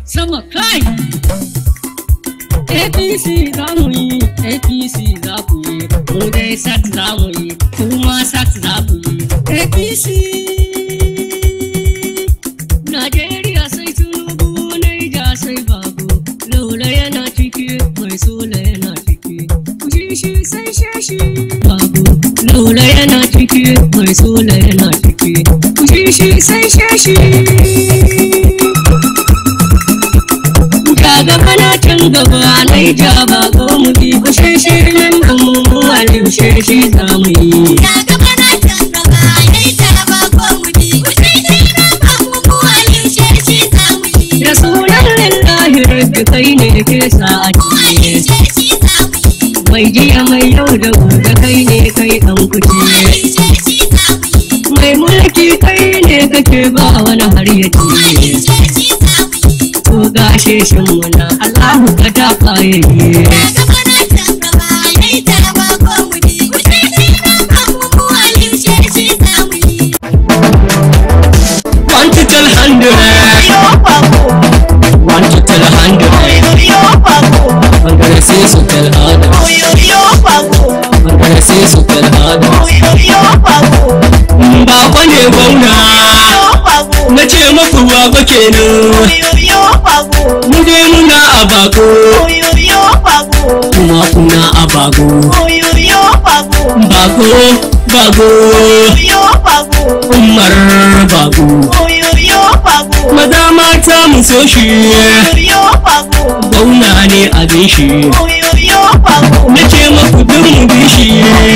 sama kai. APC za mu yi, APC za ku yi, mu dai sat za mu yi, kuma sat za ku yi. APC Najeriya sai Tinubu, Naija sai Babu, Lola yana ciki, mai Sola yana ciki, Kushi sai Shashi Babu, Lola yana ciki, mai Sola yana ciki, Kushi sai Shashi. Gaba na can gaba Naija ba ko mu bi ku sheshe nan da mu alim sheshe za mu yi. Gaba na can gaba Naija ba ko mu bi ku sheshe nan da mu alim sheshe za mu yi. Da sunan lillahi rabbi kai ne ke sa a ciki. Mai jiya mai yau da gobe kai ne kai dan kuci. Mai mulki kai ne kake ba wani har ya ci. Ko gashe shin muna Allahu ka dafa yayi. Want to tell 100, want to tell 100, I'm gonna say so tell other, I'm gonna say so tell other. Ba kwane gwauna na ce maku wa ba kenan. Mu dai muna a bako, kuma kuna a bako. Bako, Umar bako. Maza mata mu so shi, gauna ne abin shi. Na ce maku duk mu bi shi.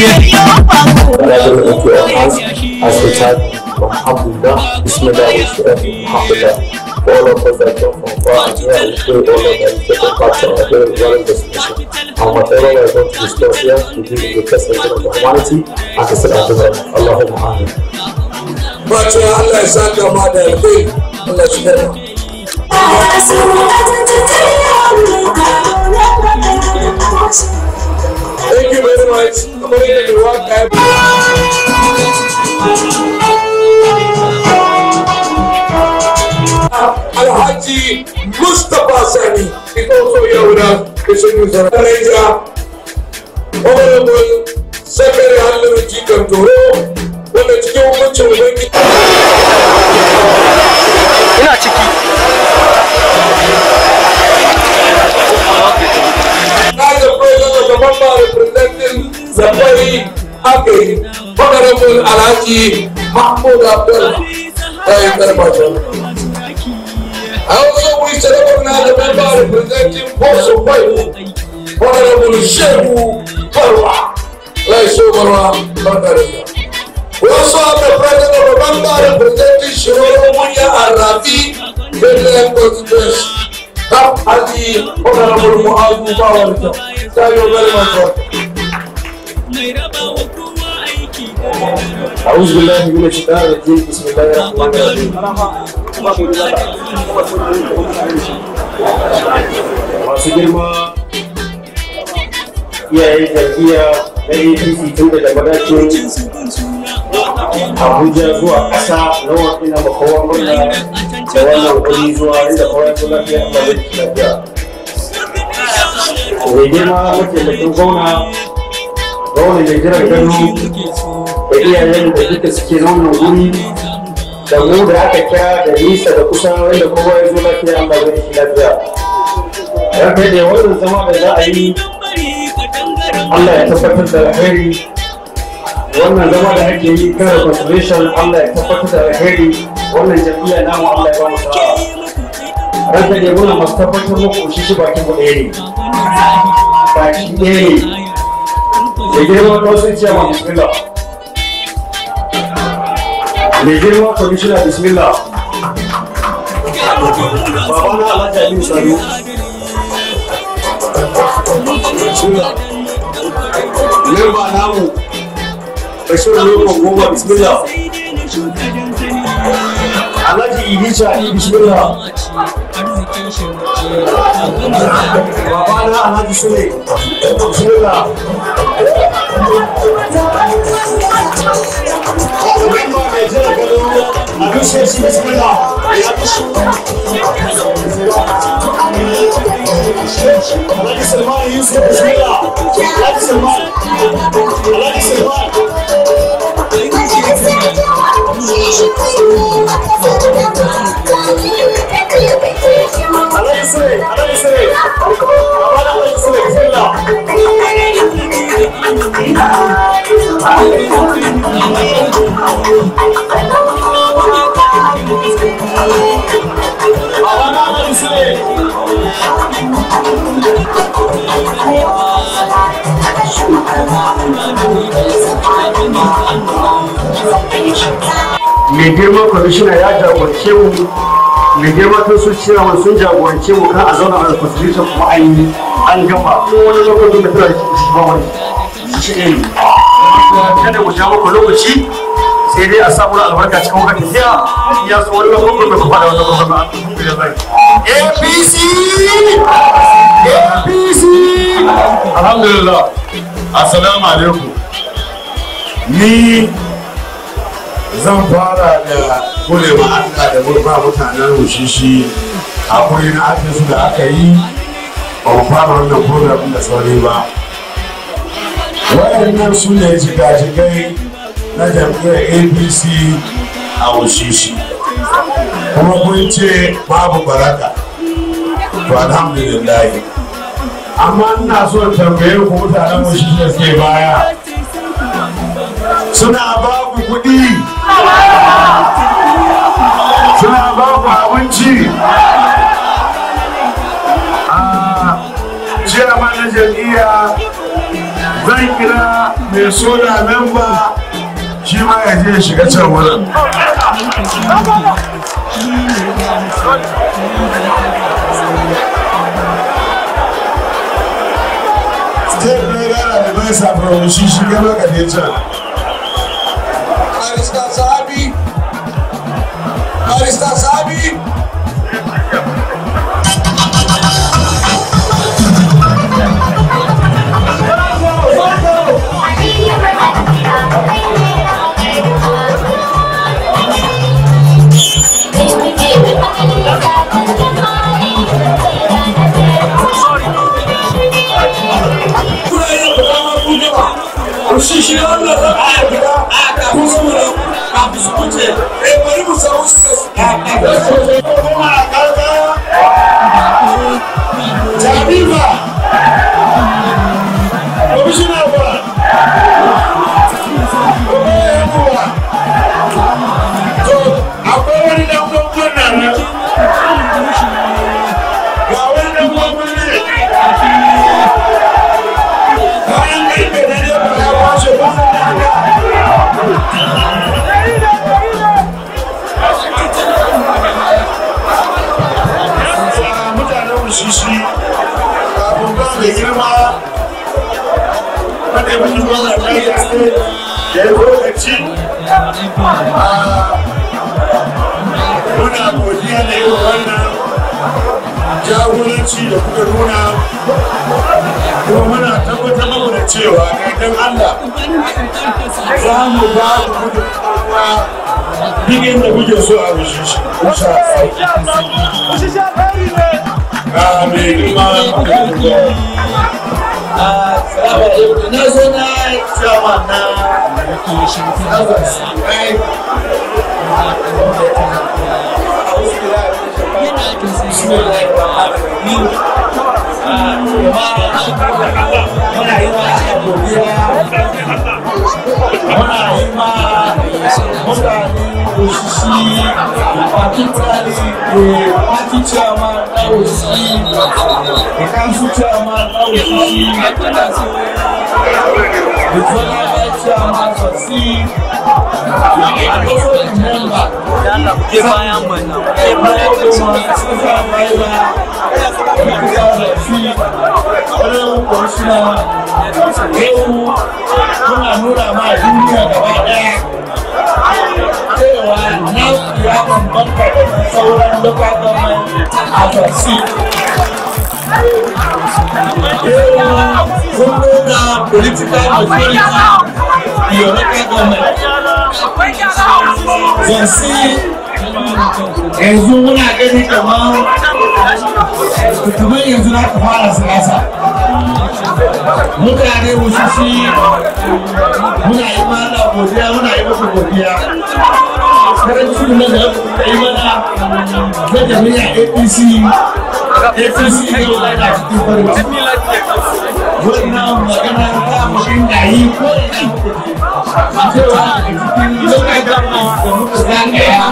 As we type Alhamdulillah, Bismillah, Alhamdulillah. For all of us that come from far and near, we pray all of them take part in our very well destination. And whatever we are going to discuss here, we give the best version of the humanity and the set of the world. Allahumma amin. But Allah is not your mother, Allah is never. Thank you very much. Alhaji Mustapha Sani is also here with us. It's a new Naija. Honorable Secretary Halluru G. Kantoro, wanda cikin hukuncin Ubangiji. Ina ciki. As the president of the member representing Zafari Akai, Honorable Alhaji Mahmoud Abdullah. Thank you very much. I also wish to recognize the member representing Boso Paibu, Honorable Shehu Barwa. Let's show Barwa. We also have the president of the member representing Shiroro Munya and Rafi, Bedlam Constituency. Tap Haji, Honorable Muhammad Bawarita. Thank you very much. أعوذ بالله من الشيطان الرجيم بسم الله الرحمن الرحيم. Masu girma iyayen jam'iyya na APC tun daga madakin Abuja zuwa ƙasa na wakilin makowa murna da wannan wuri zuwa inda kawai su lafiya a babin lafiya. Mai girma mataimakin gwamna mai jiran gano da iyayen da duka suke wannan wuri da mu da aka kya da nisa da kusa wanda kowa ya zo lafiya an bazai shi lafiya. Ranka da wannan zama da za a yi Allah ya tabbatar da alheri, wannan zama da ake yi kan conservation Allah ya tabbatar da alheri, wannan jam'iyya namu Allah ya ba mu sa'a. Ranka da muna masu tabbatar muku shi bakin mu ɗaya ne, baki ɗaya ne. Da girma kawai ciyama bismillah. Da girma kwamishina bismillah. Babana Alhaji Aminu Sani. Bismillah. Memba namu Bashir Lokon Goma bismillah. Alhaji Idisa bismillah. Babana Alhaji Sule bismillah. Memba mai jira gado a dushe shi bismillah. Alhaji Salman Yusuf Bismillah. Alhaji Salman. Alhaji Salman. Alhaji Sule. Alhaji Sule. Alhaji Sule. Bismillah. Alhaji Sule. mai girma kwamishina ya jagorce mu, mai girma tun sun cira sun jagorce mu kan a zauna a constitution kuma an gama ko wani lokacin da tana shi ba wani shi ne kada mu ja muku lokaci sai dai a samu albarka cikin wakati tafiya ya so wani lokacin da kuma da wani lokacin APC APC Alhamdulillah. Assalamu alaikum. Ni zan fara da kulewa Allah da murfa mutanen Wushishi a kuri na su da aka yi ba mu fara wannan program da sauri ba. Waɗannan su ne jigajigai na jam'iyyar APC a Wushishi. Kuma kun ce babu baraka. To alhamdulillah. Amma ina so tambaye ku mutanen Wushishi da suke baya. Suna ba ku kuɗi, suna ba ku abinci. Chairman na jam'iyya zan kira mai soda memba shi ma ya je shiga can wurin. State ne gara da bai safar shi shiga maka ne can. Barista Sabi. Shi Allah za a gida a kafin su mura kafin su wuce bari mu samu su kuma a karka Jabiba komishina ba to akwai wani dan gwamnan nan ga wani dan gwamnan ne bayan kai da ne ba ya washe ba Shishi kafin ba mai girma wanda ya gwamnan kai da ya lokaci muna godiya da yi wannan jagoranci da kuka nuna kuma muna tabbatar muku da cewa idan Allah za mu ba ku gudunmawa duk inda kuke so a rushe shi insha Allah mai girma salamu alaikum na zo na cewa na kuna nuna ma duniya gaba daya cewa na ya bambanta da sauran local government agency. Kun nuna political authority your local government. Zansi yanzu muna gani kamar kamar yanzu na ka fara siyasa mutane mushishi muna yi mana godiya muna yi masa godiya karanci da da yi mana na jami'a APC yau na cikin farin ciki wannan magana ta mutum da yi ko ina cewa a cikin lokacin da muka zagaya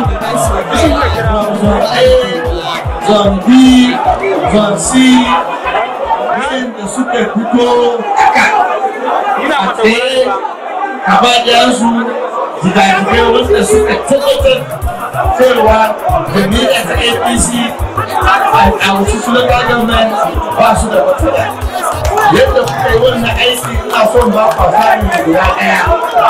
zon B zon C da suka fito haka a tsaye gabaɗayansu jigajigai wanda suka tabbatar cewa jami'a ta APC a wasu local government ba su da matsala yadda kuka yi wannan aiki ina son ba ku sami guda ɗaya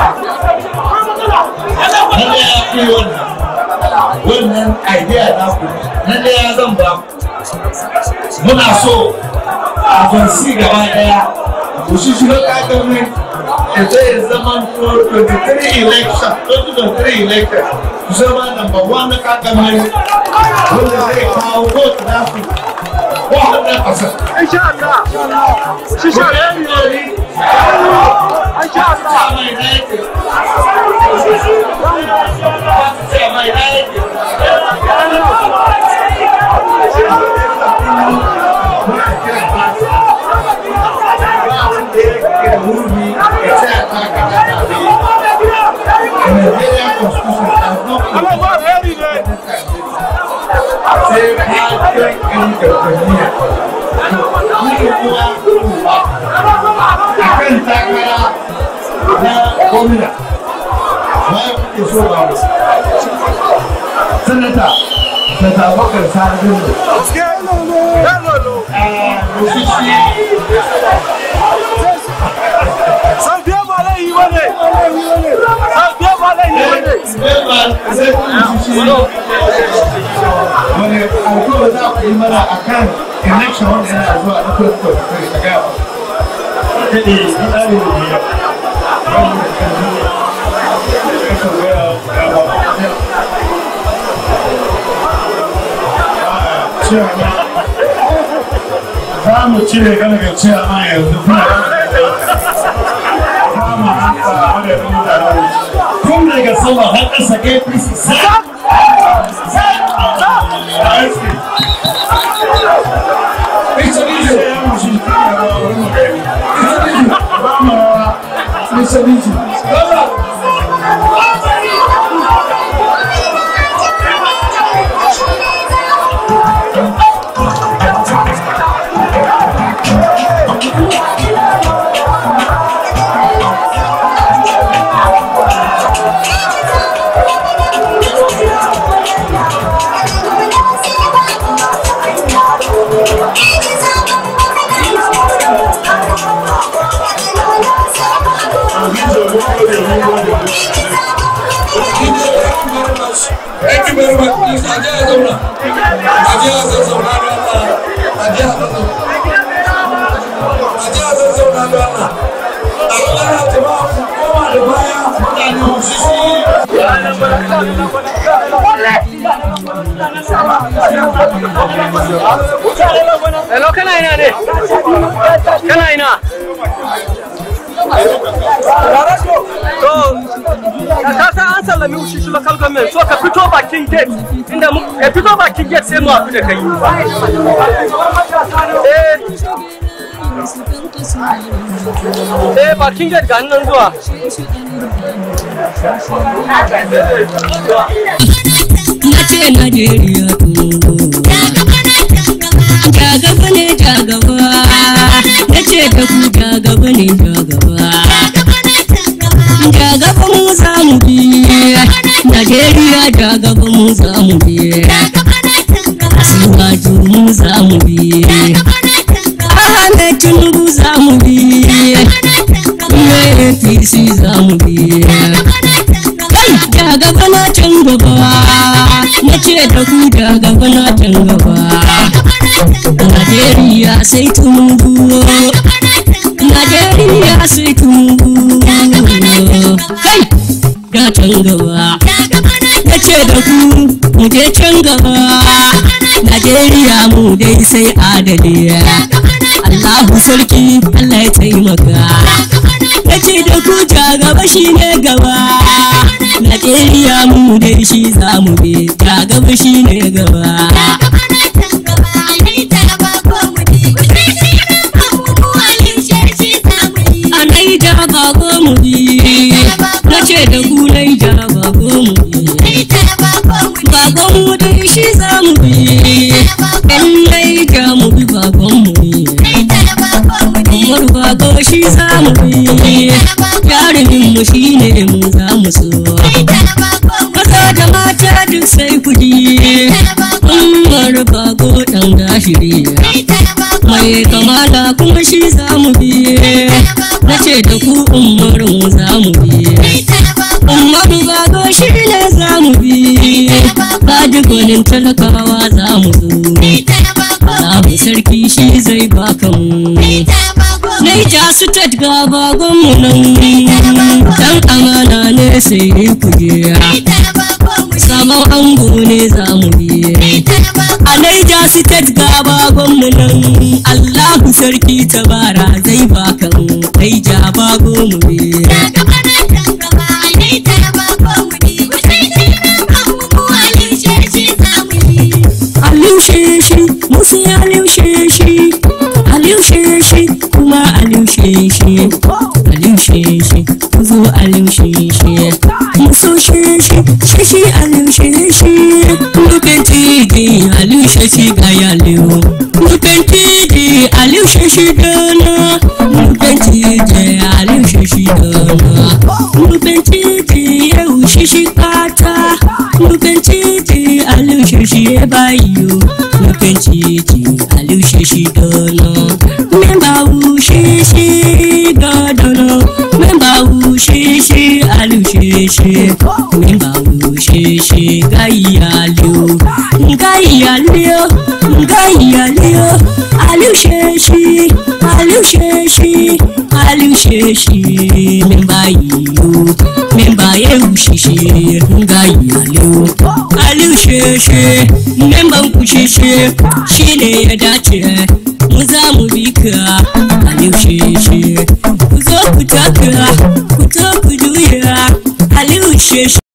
na ɗaya ku yi wannan idea na ku na ɗaya zan ba muna so a kwanci gaba ɗaya ku shi local government da zai zama 2023 election ku zama number 1 na kakamai wanda zai kawo vote na ku 100%. Inshallah. akan takara na gwamna bayan kuke so ba mu sanata bakar sarjin Sabiya ba lai yi wane. wani alkohol za ku yi mana a kan election wanda yana zuwa na kwakwa ta gaba kaɗe yi ɗari da biyar za mu cire gana ga cewa ma yanzu kuna kama hanta madadin mutane tun daga sama har ƙasa APC Thank you very much. Please, Ajay Zauna. Ajay Zauna. Allah jama'a ku koma da baya mutane Hello, kana ina ne? Kana ina? To, ka san an sallami Ushishi local government, so ka fito bakin gate, inda ka fito bakin gate sai mu haɗu da kai. Bakin gate ga nan zuwa. Nace Najeriya jagaba ne jagaba, nace da ku jagaba ne jagaba, jagaba mu za mu bi, Najeriya jagaba mu za mu bi, Asiwaju mu za mu bi, Ahmed Tinubu za mu bi, APC za mu bi. Jagaba na can gaba, nace da ku jagaba na can gaba, Najeriya sai Tinubu, Najeriya sai Tinubu, kai ya can gaba, nace da ku mu je can gaba, Najeriya mu dai sai adali. Allahu sarki Allah ya taimaka. Nace da ku ta gaba shine gaba. Najeriya mu dai shi zamu bi, ta gaba shine gaba. A Naija ba mu bi, nace da ku Naija ba mu bi. Baban mu dai shi zamu bi, in Naija mu bi baban mu bi. Umar bago shi zamu bi, jarumin mu shine mu zamu so. Maza da mata duk sai kudi, Umar bago dan gashiri. Mai kamala kuma shi zamu bi, nace da ku Umar mu zamu bi. Umar bago shi ne zamu bi, kaji gwanin talakawa zamu zo. Allahu sarki shi zai baka mu. Naija State ga bagon mu nan, dan amana ne sai kuje. Sabon ango ne zamu bi. A Naija State ga bagon mu nan, Allahu sarki tabara zai baka mu. Naija bago mu bi. Aliyu sheshi, musu Aliyu sheshi, Aliyu sheshi, kuma Aliyu sheshi, Aliyu sheshi, kuzo Aliyu sheshi, musu sheshi, sheshi Aliyu sheshi. Nufin titi Aliyu sheshi ga Aliyu, nufin titi Aliyu sheshi dana, nufin titi Aliyu sheshi dana, nufin titi yau sheshi kata, nufin titi Aliyu sheshi bayo, nufin titi Aliyu sheshi dana. Memba wu sheshi dana, memba wu sheshi Aliyu sheshi, memba wu sheshi gayaliyo, gayaliyo, gayaliyo. Aliyu sheshi, Aliyu sheshi, Aliyu sheshi, memba yiyo, memba yewu sheshi gayaliyo. Aliyu sheshi, memban ku sheshi, shine ya dace. Mu za mu bi ka Aliyu sheshi, ku zo ku taka, ku to ku juya Aliyu sheshi.